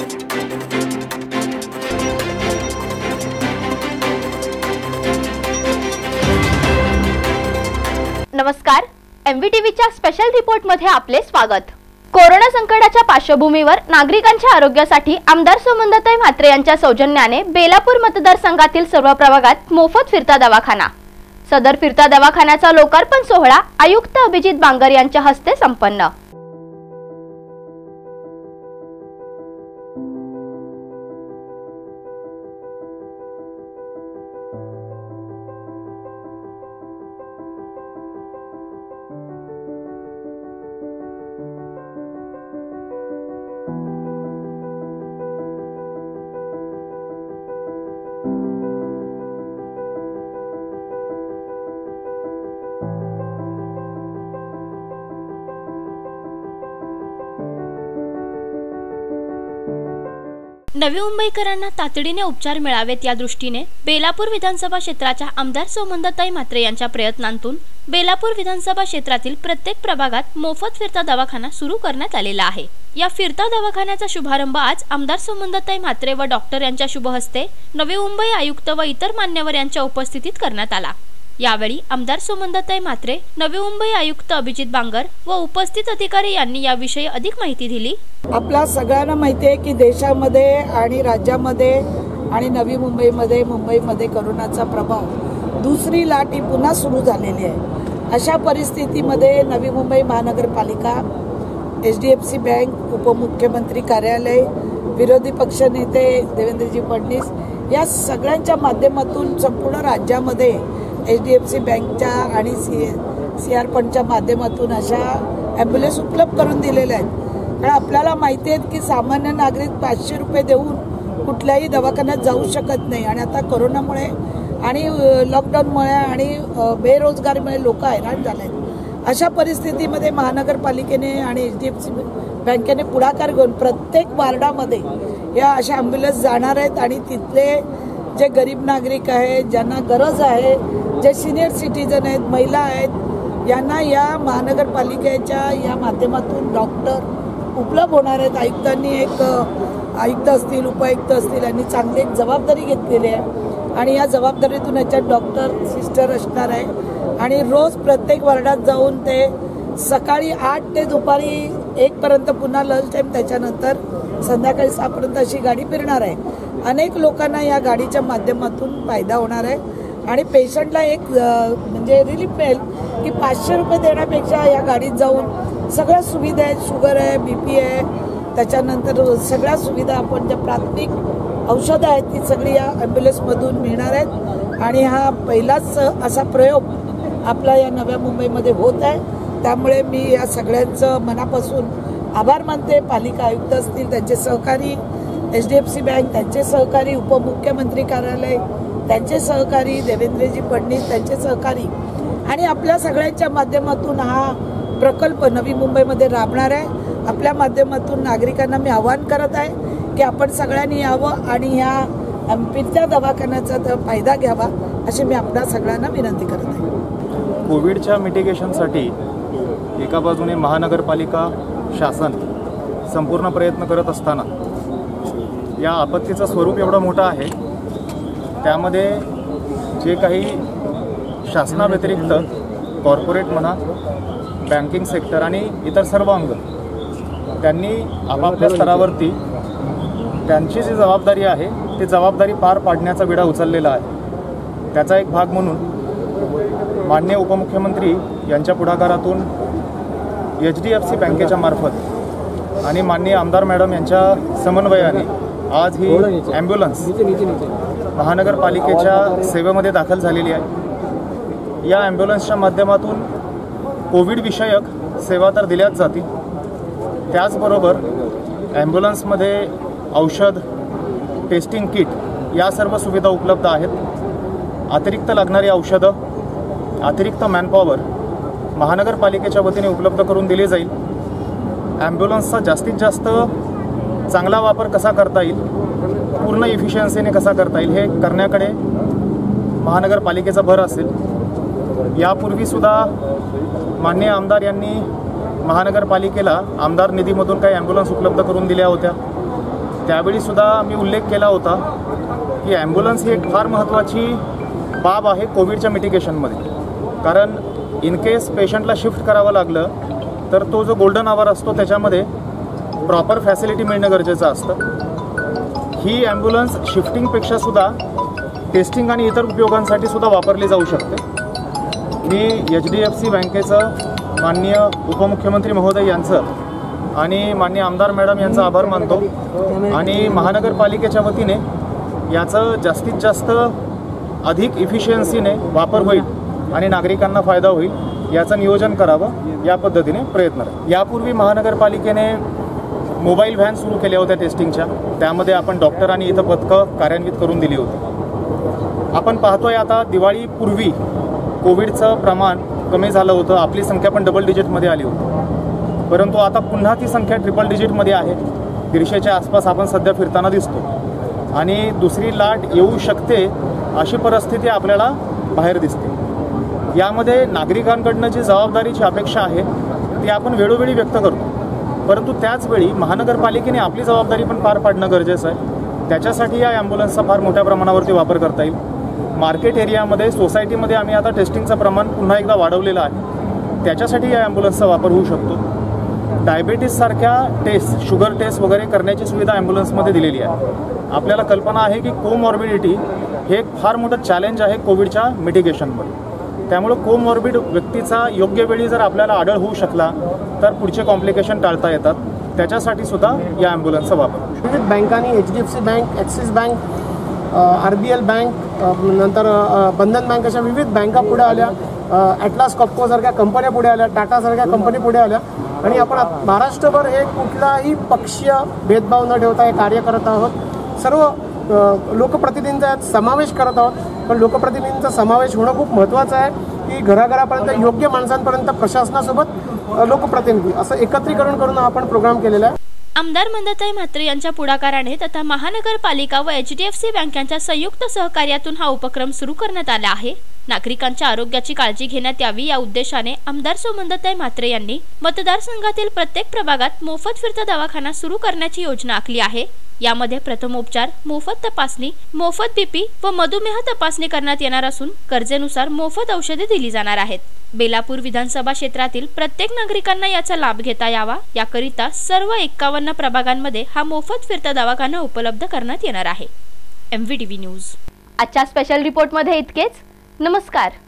नमस्कार, MVTVच्या स्पेशल रिपोर्टमध्ये आपले स्वागत। कोरोना संकटाच्या पार्श्वभूमीवर नागरिकांच्या आरोग्यासाठी आमदार सुमनताई म्हात्रे यांच्या सौजन्याने बेलापूर मतदारसंघातील सर्व प्रभागात मोफत फिरता दवाखाना। सदर फिरता दवाखान्याचा लोकार्पण सोहळा आयुक्त अभिजित बांगर यांच्या हस्ते संपन्न। नवी मुंबईकरांना तातडीने उपचार मिळावेत या दृष्टीने बेलापूर विधानसभा क्षेत्राच्या आमदार सुमनताई म्हात्रे यांच्या प्रयत्नांतून बेलापूर विधानसभा क्षेत्रातील प्रत्येक प्रभागात मोफत फिरता दवाखाना सुरू करण्यात आलेला आहे। या फिरता दवाखान्याचा शुभारंभ आज आमदार सुमनताई म्हात्रे व डॉक्टर यांच्या शुभ हस्ते नवी मुंबई आयुक्त व इतर मान्यवर यांच्या उपस्थितीत करण्यात आला। यावेळी आमदार सुमनताई म्हात्रे, नवी मुंबई आयुक्त अभिजित बांगर व उपस्थित अधिकारी यांनी याविषयी अधिक माहिती दिली। आपल्या सगळ्यांना माहिती आहे की देशामध्ये आणि राज्यामध्ये आणि नवी मुंबईमध्ये कोरोनाचा प्रभाव दुसरी लाट ही पुन्हा सुरू झालेली आहे। अशा परिस्थितीमध्ये नवी मुंबई महानगरपालिका, HDFC बँक, उपमुख्यमंत्री कार्यालय, विरोधी पक्षनेते देवेंद्रजी फडणवीस या सगळ्यांच्या माध्यमातून संपूर्ण राज्यामध्ये HDFC बँकच्या आणि CR फंडच्या माध्यमातून अशा ॲम्ब्युलन्स उपलब्ध करून दिलेल्या आहेत। कारण आपल्याला माहिती आहे की सामान्य नागरिक 500 रुपये देऊन कुठल्याही दवाखान्यात जाऊ शकत नाही आणि आता कोरोनामुळे आणि लॉकडाऊनमुळे आणि बेरोजगारीमुळे लोक हैराण झाले आहेत। अशा परिस्थितीमध्ये महानगरपालिकेने आणि HDFC बँकेने पुढाकार घेऊन प्रत्येक वार्डामध्ये या अशा ॲम्ब्युलन्स जाणार आहेत आणि तिथले जे गरीब नागरिक आहेत, ज्यांना गरज आहे, जे सिनियर सिटीजन आहेत, महिला आहेत, यांना या महानगरपालिकेच्या या माध्यमातून डॉक्टर उपलब्ध होणार आहेत। आयुक्तांनी आयुक्त असतील, उपायुक्त असतील यांनी चांगली एक जबाबदारी घेतलेली आहे आणि या जबाबदारीतून याच्यात डॉक्टर सिस्टर असणार आहे आणि रोज प्रत्येक वार्डात जाऊन ते सकाळी 8 ते दुपारी 1 पर्यंत पुन्हा लंच टाइम, त्याच्यानंतर संध्याकाळी 6 पर्यंत अशी गाडी फिरणार आहे। अनेक लोकांना या गाडीच्या माध्यमातून फायदा होणार आहे आणि पेशंटला एक म्हणजे रिलीफ मिळेल की 500 रुपये देण्यापेक्षा या गाडीत जाऊन सगळ्या सुविधा आहेत, शुगर आहे, BP आहे, त्याच्यानंतर सगळ्या सुविधा आपण ज्या प्राथमिक औषधं आहेत ती सगळी या ॲम्ब्युलन्समधून मिळणार आहेत आणि हा पहिलाच असा प्रयोग आपला या नव्या मुंबईमध्ये होत आहे। त्यामुळे मी या सगळ्यांचं मनापासून आभार मानते। पालिका आयुक्त असतील, त्यांचे सहकारी, HDFC बँक त्यांचे सहकारी, उपमुख्यमंत्री कार्यालय त्यांचे सहकारी, देवेंद्रजी फडणवीस त्यांचे सहकारी आणि आपल्या सगळ्यांच्या माध्यमातून हा प्रकल्प नवी मुंबईमध्ये राबणार आहे। आपल्या माध्यमातून नागरिकांना मी आवाहन करत आहे की आपण सगळ्यांनी यावं आणि या फिरत्या दवाखान्याचा फायदा घ्यावा अशी मी आपल्या सगळ्यांना विनंती करत आहे। कोविडच्या मिटिगेशनसाठी एका बाजूने महानगरपालिका शासन संपूर्ण प्रयत्न करत असताना या आपत्तीचं स्वरूप एवढं मोठं आहे, त्यामध्ये जे काही शासनाव्यतिरिक्त कॉर्पोरेट म्हणा, बँकिंग सेक्टर आणि इतर सर्व अंग त्यांनी आपापल्या स्तरावरती त्यांची जी जबाबदारी आहे ती जबाबदारी पार पाडण्याचा विडा उचललेला आहे। त्याचा एक भाग म्हणून माननीय उपमुख्यमंत्री यांच्या पुढाकारातून HDFC बँकेच्या मार्फत आणि माननीय आमदार मॅडम यांच्या समन्वयाने आज ही ॲम्ब्युलन्स महानगरपालिकेच्या सेवेमध्ये दाखल झालेली आहे। या ॲम्ब्युलन्सच्या माध्यमातून कोविड विषयक सेवा तर दिल्याच जातील, त्याचबरोबर ॲम्ब्युलन्समध्ये औषध, टेस्टिंग किट या सर्व सुविधा उपलब्ध आहेत। अतिरिक्त लागणारी औषधं, अतिरिक्त मॅनपॉवर महानगरपालिकेच्या वतीने उपलब्ध करून दिली जाईल। ॲम्ब्युलन्सचा जास्तीत जास्त चांगला वापर कसा करता येईल, पूर्ण इफिशियन्सीने कसा करता येईल हे करण्याकडे महानगरपालिकेचा भर असेल। यापूर्वीसुद्धा माननीय आमदार यांनी महानगरपालिकेला आमदार निधीमधून काही ॲम्ब्युलन्स उपलब्ध करून दिल्या होत्या। त्यावेळी सुद्धा मी उल्लेख केला होता की ॲम्ब्युलन्स ही एक फार महत्त्वाची बाब आहे कोविडच्या मिटिगेशनमध्ये. कारण इन केस पेशंटला शिफ्ट करावं लागलं तर तो जो गोल्डन आवर असतो त्याच्यामध्ये प्रॉपर फॅसिलिटी मिळणं गरजेचं असतं. ही ॲम्ब्युलन्स शिफ्टिंगपेक्षासुद्धा टेस्टिंग आणि इतर उपयोगांसाठी सुद्धा वापरली जाऊ शकते. मी HDFC बँकेचं माननीय उपमुख्यमंत्री महोदय यांचं आणि माननीय आमदार मॅडम यांचा आभार मानतो आणि महानगरपालिकेच्या वतीने याचं जास्तीत जास्त अधिक इफिशियन्सीने वापर होईल आणि नागरिकांना फायदा होईल याचं नियोजन करावं या पद्धतीने प्रयत्न आहे. यापूर्वी महानगरपालिकेने मोबाईल व्हॅन सुरू केल्या होत्या टेस्टिंगच्या. त्यामध्ये आपण डॉक्टर आणि इथं पथकं कार्यान्वित करून दिली होती. आपण पाहतोय आता दिवाळीपूर्वी कोविडचं प्रमाण कमी झालं होतं, आपली संख्या पण डबल डिजिटमध्ये आली होती. परंतु आता पुन्हा ती संख्या ट्रिपल डिजिटमध्ये आहे. 150च्या आसपास आपण सध्या फिरताना दिसतो आणि दुसरी लाट येऊ शकते अशी परिस्थिती आपल्याला बाहेर दिसते. यामध्ये नागरिकांकडनं जी जबाबदारीची अपेक्षा आहे ती आपण वेळोवेळी व्यक्त करतो, परंतु त्याचवेळी महानगरपालिकेने आपली जबाबदारी पण पार पाडणं गरजेचं आहे. त्याच्यासाठी या ॲम्ब्युलन्सचा फार मोठ्या प्रमाणावरती वापर करता येईल. मार्केट एरियामध्ये सोसायटीमध्ये आम्ही आता टेस्टिंगचं प्रमाण पुन्हा एकदा वाढवलेलं आहे. त्याच्यासाठी या ॲम्ब्युलन्सचा वापर होऊ शकतो. डायबेटीससारख्या टेस्ट, शुगर टेस्ट वगैरे करण्याची सुविधा ॲम्ब्युलन्समध्ये दिलेली आहे. आपल्याला कल्पना आहे की कोमॉर्बिडिटी हे एक फार मोठं चॅलेंज आहे कोविडच्या मिटिगेशनमध्ये. त्यामुळे कोमॉर्बिड व्यक्तीचा योग्य वेळी जर आपल्याला आढळ होऊ शकला तर पुढचे कॉम्प्लिकेशन टाळता येतात. त्याच्यासाठी सुद्धा या ॲम्ब्युलन्सचा वापर. विविध बँकांनी HDFC bank, Axis bank, RBL bank, नंतर बंधन बँक अशा विविध बँका पुढे आल्या. ॲटलास कॉपकोसारख्या कंपन्या पुढे आल्या, टाटासारख्या कंपनी पुढे आल्या आणि आपण महाराष्ट्रभर हे कुठलाही पक्षीय भेदभाव न ठेवता हे कार्य करत आहोत. सर्व लोकप्रतिनिधींचा यात समावेश करत आहोत. पण लोकप्रतिनिधींचा समावेश होणं खूप महत्त्वाचं आहे की घराघरापर्यंत योग्य माणसांपर्यंत प्रशासनासोबत लोकप्रतिनिधी असं एकत्रीकरण करून आपण प्रोग्राम केलेला आहे. आमदार मंदाताई म्हात्रे यांच्या पुढाकाराने तथा महानगरपालिका व HDFC बँकांच्या संयुक्त सहकार्यातून हा उपक्रम सुरू करण्यात आला आहे. नागरिकांच्या आरोग्याची काळजी घेण्यात यावी या उद्देशाने आमदार सुमनताई म्हात्रे यांनी मतदारसंघातील प्रत्येक प्रभागात मोफत फिरता दवाखाना सुरू करण्याची योजना आखली आहे. यामध्ये प्रथमोपचार, मोफत तपासणी, मोफत BP व मधुमेह तपासणी करण्यात येणार असून गरजेनुसार मोफत औषधे दिली जाणार आहेत. बेलापूर विधानसभा क्षेत्रातील प्रत्येक नागरिकांना याचा लाभ घेता यावा याकरिता सर्व 51 प्रभागांमध्ये हा मोफत फिरता दवाखाना उपलब्ध करण्यात येणार आहे. MVTV news. आजच्या स्पेशल रिपोर्ट मध्ये इतकेच. नमस्कार.